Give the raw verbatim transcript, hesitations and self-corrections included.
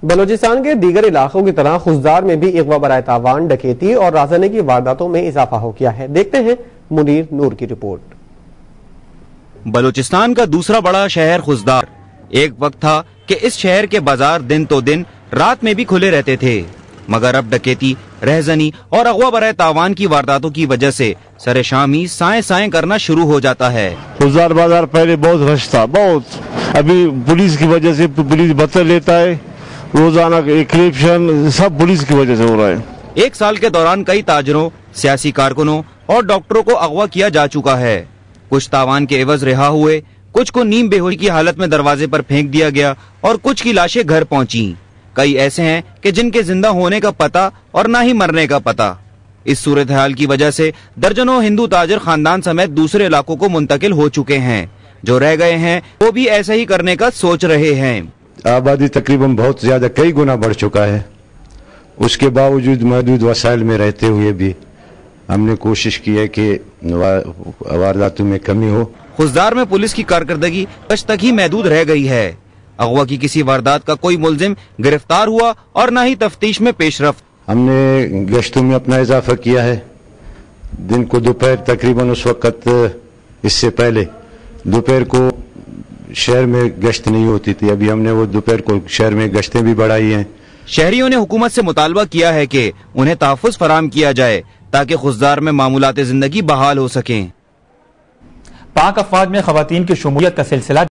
بلوچستان کے دیگر علاقوں کی طرح خزدار میں بھی اغوا برائے تاوان، ڈکیتی اور رازنے کی وارداتوں میں اضافہ ہو گیا ہے۔ دیکھتے ہیں منیر نور کی رپورٹ۔ بلوچستان کا دوسرا بڑا شہر خزدار، ایک وقت تھا کہ اس شہر کے بازار دن تو دن رات میں بھی کھلے رہتے تھے، مگر اب ڈکیتی، رہزنی اور اغوا برائے تاوان کی وارداتوں کی وجہ سے سر شام ہی سائیں سائیں کرنا شروع ہو جاتا ہے۔ خزدار بازار پہلے بہت رش تھا، بہت، ابھی پولیس کی وجہ سے پولیس بتر لیتا ہے، روزانہ کرپشن سب پولیس کی وجہ سے ہو رہا ہے۔ ایک سال کے دوران کئی تاجروں، سیاسی کارکنوں اور ڈاکٹروں کو اغوا کیا جا چکا ہے۔ کچھ تاوان کے عوض رہا ہوئے، کچھ کو نیم بے ہوشی کی حالت میں دروازے پر پھینک دیا گیا اور کچھ کی لاشیں گھر پہنچیں۔ کئی ایسے ہیں کہ جن کے زندہ ہونے کا پتہ اور نہ ہی مرنے کا پتہ۔ اس صورتحال کی وجہ سے درجنوں ہندو تاجر خاندان سمیت دوسرے علاقوں کو منتقل ہو چکے ہیں۔ جو رہ گئے ہیں وہ بھی ایسا ہی کرنے کا سوچ رہے ہیں۔ آبادی تقریباً بہت زیادہ کئی گنا بڑھ چکا ہے، اس کے باوجود محدود وسائل میں رہتے ہوئے بھی ہم نے کوشش کی ہے کہ وارداتوں میں کمی ہو۔ خزدار میں پولیس کی کارکردگی کچھ تک ہی محدود رہ گئی ہے۔ اغوا کی کسی واردات کا کوئی ملزم گرفتار ہوا اور نہ ہی تفتیش میں پیش رفت۔ ہم نے گشتوں میں اپنا اضافہ کیا ہے، دن کو دوپہر تقریباً اس وقت، اس سے پہلے دوپہر کو شہر میں گشت نہیں ہوتی تھی، ابھی ہم نے وہ دوپہر کو شہر میں گشتیں بھی بڑھائی ہیں۔ شہریوں نے حکومت سے مطالبہ کیا ہے کہ انہیں تحفظ فراہم کیا جائے تاکہ خزدار میں معمولات زندگی بحال ہو سکیں۔ پاک افواج میں خواتین کی شمولیت کا سلسلہ